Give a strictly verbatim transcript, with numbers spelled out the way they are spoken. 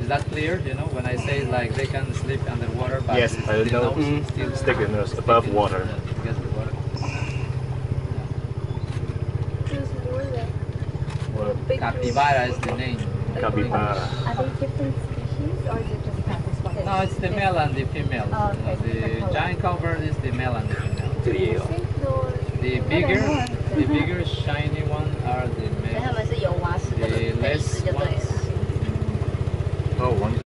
Is that clear? You know, when I say like they can sleep underwater, but yes, I know. Mm, still stick the nose above water. Against the water. Well, Capybara is the name. Capybara. Are they different species or is it just kind? No, it's the male and the female. Oh, okay. You know, the giant cowbird is the male and the female. Trio. The bigger, the bigger shiny one are the male. The less ones. Oh, one.